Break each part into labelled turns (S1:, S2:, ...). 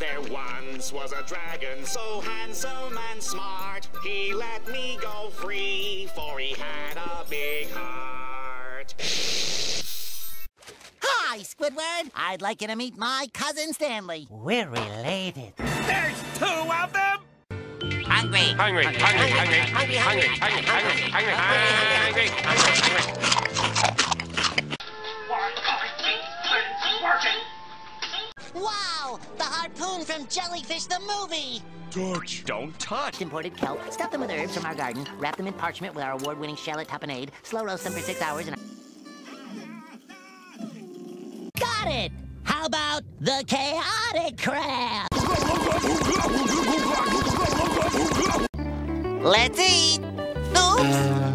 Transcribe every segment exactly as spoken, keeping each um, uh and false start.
S1: There once was a dragon so handsome and smart. He let me go free, for he had a big heart.
S2: Hi, Squidward. I'd like you to meet my cousin Stanley. We're related.
S3: There's two of them!
S2: Hungry.
S3: Hungry, hungry, hungry, hungry, hungry, hungry, hungry, hungry, hungry, hungry, hungry.
S2: Wow! The harpoon from Jellyfish the movie!
S3: Touch. Don't touch.
S2: Imported kelp, stuff them with herbs from our garden, wrap them in parchment with our award-winning shallot tapenade, slow roast them for six hours, and... Got it! How about the chaotic crab? Let's eat! Oops!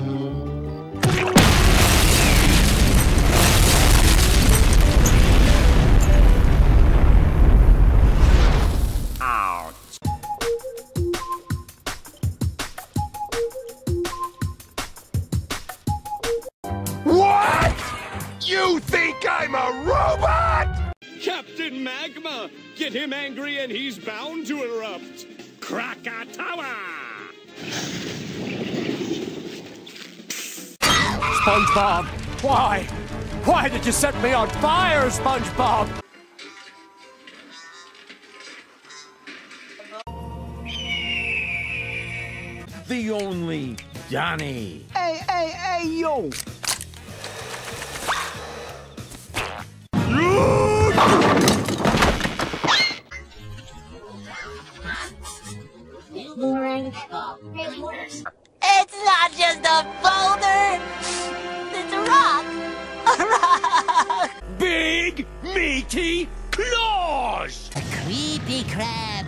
S3: What? You think I'm a robot?
S4: Captain Magma! Get him angry and he's bound to erupt! Krakatawa!
S5: SpongeBob! Why? Why did you set me on fire, SpongeBob?
S6: The only Johnny. Hey, hey, hey, yo!
S2: It's not just a boulder! It's a rock! A rock!
S3: Big, meaty claws!
S2: A creepy crab.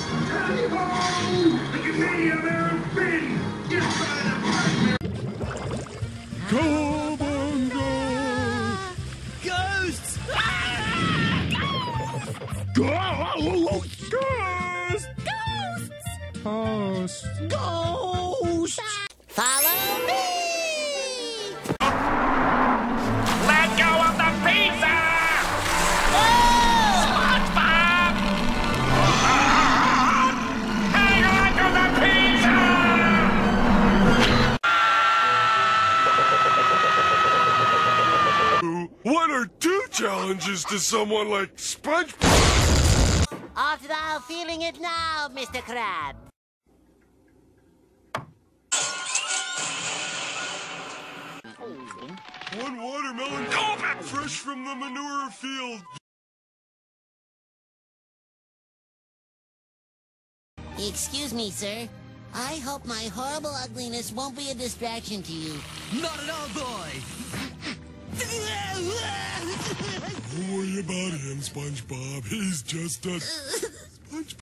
S3: Come on, go! Ghosts! Ghosts! Ghosts!
S2: Ghosts!
S3: Ghosts! Ghosts!
S2: Follow me!
S3: Let go of the pizza!
S2: Oh!
S3: SpongeBob! Hang on to the pizza! What are two challenges to someone like SpongeBob?
S2: Art thou feeling it now, Mister Crab?
S3: One watermelon fresh from the manure field.
S2: Excuse me, sir. I hope my horrible ugliness won't be a distraction to you.
S6: Not at all, boy!
S3: Don't worry about him, SpongeBob. He's just a... SpongeBob.